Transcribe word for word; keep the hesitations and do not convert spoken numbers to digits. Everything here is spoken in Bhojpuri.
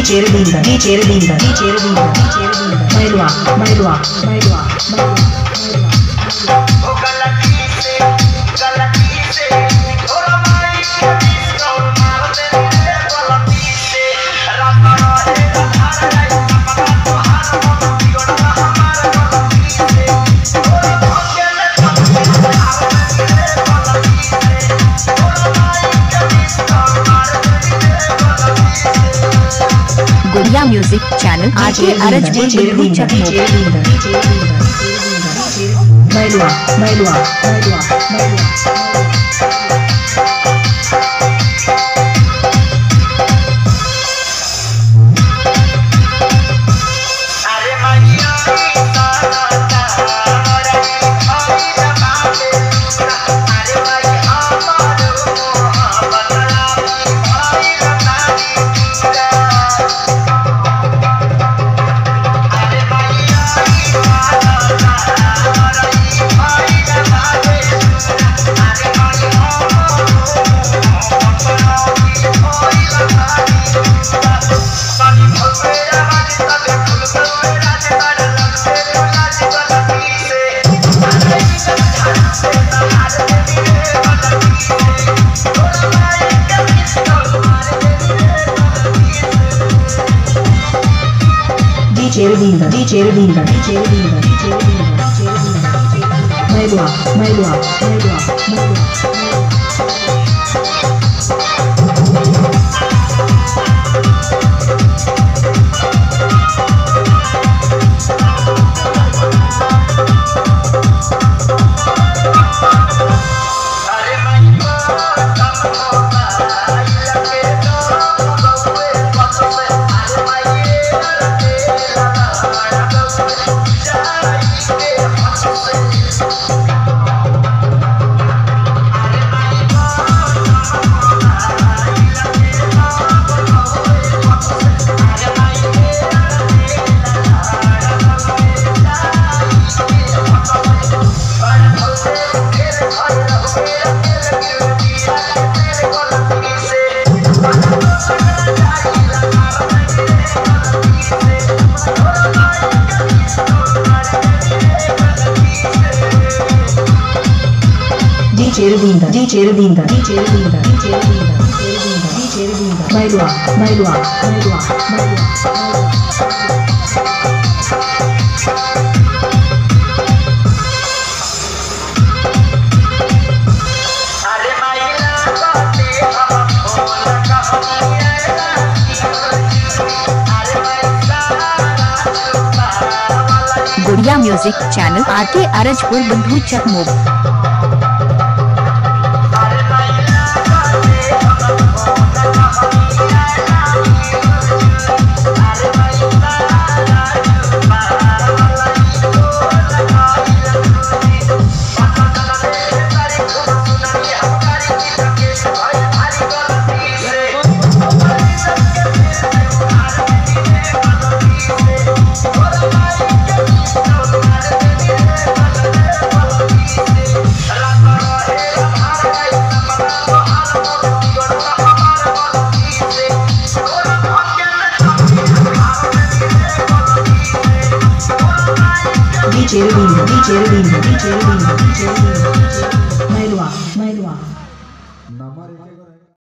DJ Ravindra DJ Ravindra DJ Ravindra DJ Ravindra Mailwa Mailwa Mailwa Mailwa Gudiya music channel RK अरज Mailwa Mailwa Mailwa Mailwa DJ Ravindra DJ Ravindra DJ Ravindra DJ Ravindra Mailwa Mailwa Mailwa Mailwa DJ Ravindra DJ Ravindra DJ Ravindra DJ Ravindra DJ Ravindra Mailwa Mailwa Mailwa Mailwa Gudiya music channel RK Arajpur बंधु चकमोब। DJ Ravindra DJ Ravindra DJ Ravindra DJ Ravindra Mailwa मैलवा।